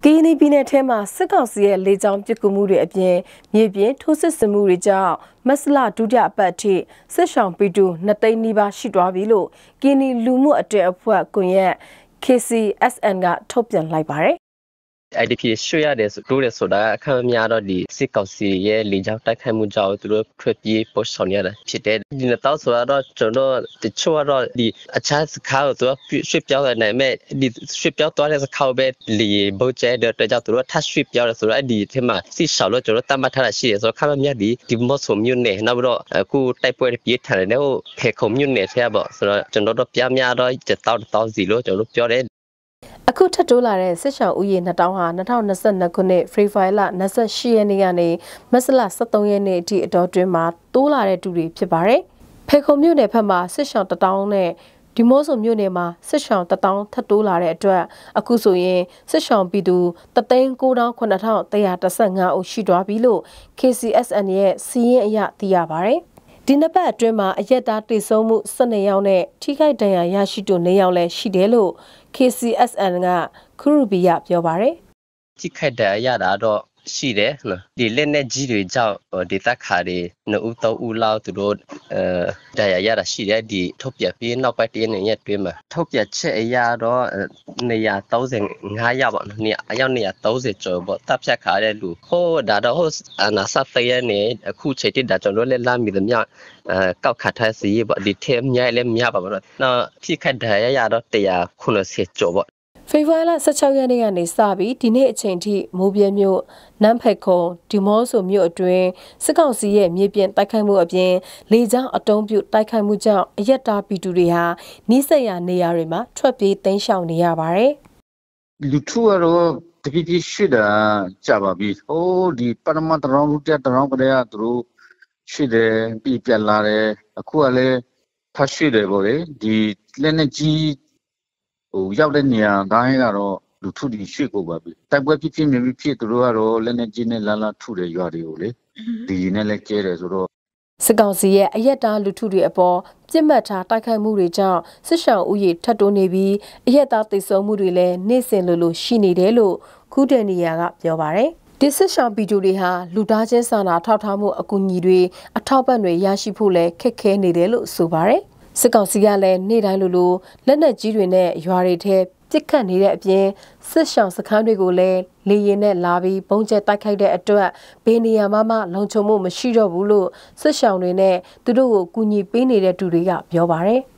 ကီနီပြည်နယ်ထဲမှာစစ်ကောင်စီရဲ့လေကြောင်းပစ်ကူမှုတွေအပြင်မြေပြင်ထိုးစစ်ဆင်မှုတွေကြောင့်မက်စလဒုတိယအပတ်ထိစစ်ဆောင်ပီတူ2သိန်းနီးပါးရှိသွားပြီလို့ကီနီလူမှုအတဲအဖွဲ့ကွန်ရက် KCSN ကထုတ်ပြန်လိုက်ပါတယ် IDP ရွှေ့ရတယ်ဆိုတော့ဆိုတာအခမ်းများတော့ဒီစစ်ကောင်စီရဲ့လေကြောင်းတိုက်ခိုက်မှုကြောင့်သူတို့ထွက်ပြေးပို့ဆောင်ရတာဖြစ်တယ်ဒီနေ့တော့ဆိုတော့ကျွန်တော်တချို့ကတော့ဒီအခြားစကားကိုသူရွှေ့ပြောင်းရနိုင်မဲ့ဒီရွှေ့ပြောင်းသွားတဲ့စကားပဲလီဘုတ်ကျဲတဲ့ကြောင့်သူတို့ထပ်ရွှေ့ပြောင်းရဆိုတော့ဒီထဲမှာစစ်ရှောင်းလို့ကျွန်တော်တတ်မှတ်ထားတာရှိတယ်ဆိုတော့ခမ်းများဒီမော့ဆိုမြို့နယ်နောက်တော့အခုတိုက်ပွဲပြေးထန်တယ်ဟိုဖေခုံမြို့နယ်ထဲပေါ့ဆိုတော့ကျွန်တော်တို့ပြများတော့1000စီလို့ကျွန်တော်တို့ပြောတယ်အခုထပ်တိုးလာတဲ့စစ်ဆောင်ဥယေ2000ဟာ2022ခုနှစ်ဖေဖော်ဝါရီလ28ရက်နေ့ကနေမက်စလ23ရက်နေ့အထိအတော်တွင်းမှာတိုးလာတဲ့တူတွေဖြစ်ပါတယ်။ဖေခုံမြို့နယ်ဘက်မှာစစ်ဆောင်1000နဲ့ဒီမိုးဆိုမြို့နယ်မှာစစ်ဆောင်1000ထပ်တိုးလာတဲ့အတွက်အခုဆိုရင်စစ်ဆောင်ပြည်သူ3,9,9115ဦးရှိသွားပြီလို့ KCSN ရဲ့စီးရင်အရသိရပါတယ်။ဒီနှစ်ပတ်အတွင်းမှာအရက်သားတိစုံမှု12ယောက်နဲ့ထိခိုက်ဒဏ်ရာရရှိသူ9ယောက်လည်းရှိတယ်လို့ KCSN ကခရူဘီယာပြောပါတယ်ထိခိုက်ဒဏ်ရာရတာတော့ရှိတယ်နော်ဒီလက်နဲ့ကြီးတွေကြောင့်ဒေသခါတွေ2ဦး3ဦးလောက်သူတို့ဒဏ်ရာရတာရှိတယ်ဒီထုတ်ပြပြီးနောက်ပိုင်းတည်းနဲ့ရက်တွင်းမှာထုတ်ပြချက်အရာတော့135ရောက်ပါနော်အယောက်130ကျော်ပေါ့တပ်ဖြတ်ခါတဲ့လူဟိုဒါတော့ဟိုနာဆတ်ဖရဲနေအခုချိန်တိဒါကျွန်တော်လည်းလာမိသမျှကောက်ခတ်ထားစီပေါ့ဒီထဲမြဲလည်းမြပါပေါ့နော်ထိခိုက်ဒဏ်ရာရတော့190ကျော်ပေါ့ဖေဖော်ဝါရီလ16ရက်နေ့ကနေစပြီးဒီနေ့အချိန်ထိမိုးပြဲမြို့နန်းဖက်ခုံဒီမောဆိုမြို့အတွင်းစစ်ကောင်စီရဲ့မြေပြင်တိုက်ခိုက်မှုအပြင်လေကြောင်းအတုံးပြုတိုက်ခိုက်မှုကြောင့်အရက်တာပီတူတွေဟာနီးစပ်ရာနေရာတွေမှာထွက်ပြေးတိမ်းရှောင်နေရပါတယ်လူထုကတော့တပြည့်ပြည့်ရှိတာကြပါပြီဟိုဒီပရမတ်တောင်လူတက်တောင်ကလေးကသူတို့ရှိတယ်ပြပြလာတယ်အခုကလည်းဖတ်ရှိတယ်ပေါ့လေဒီလက်နဲ့ကြီးဟိုရောက်တဲ့နေရာတိုင်းကတော့လူထုတွေရွှေ့ကိုပါပြီတိုက်ပွဲဖြစ်မြင်ဖြစ်သူတို့ကတော့လက်နဲ့ကြီးနဲ့လာထုတယ်ရွာတွေကိုလေဒီနဲ့လည်းကျဲတယ်ဆိုတော့စစ်ကောင်စီရဲ့အရက်သားလူထုတွေအပေါ်ပြစ်မှတ်ထားတိုက်ခိုက်မှုတွေကြောင့်စစ်ဆောင်ဥယျာဉ်ထပ်တိုးနေပြီးအရက်သားတိတ်ဆုံးမှုတွေလည်းနေ့စဉ်လိုရှိနေတယ်လို့ခုဒန်နီယာကပြောပါတယ်ဒီစစ်ဆောင်ပီတူတွေဟာလူသားချင်းစာနာထောက်ထားမှုအကူအညီတွေအထောက်ပံ့တွေရရှိဖို့လည်းခက်ခဲနေတယ်လို့ဆိုပါတယ်စစ်ကောင်စီကလည်းနေ့တိုင်းလိုလက်နက်ကြီးတွေနဲ့ရွာတွေထဲပစ်ခတ်နေတဲ့အပြင်စစ်ရှောင်စခန်းတွေကိုလည်းလေရင်နဲ့လာပြီးပုံကျဲတိုက်ခိုက်တဲ့အတွက်ဘေးနေရာမှလုံခြုံမှုမရှိတော့ဘူးလို့စစ်ရှောင်တွေနဲ့သူတို့ကိုကူညီပေးနေတဲ့သူတွေကပြောပါတယ်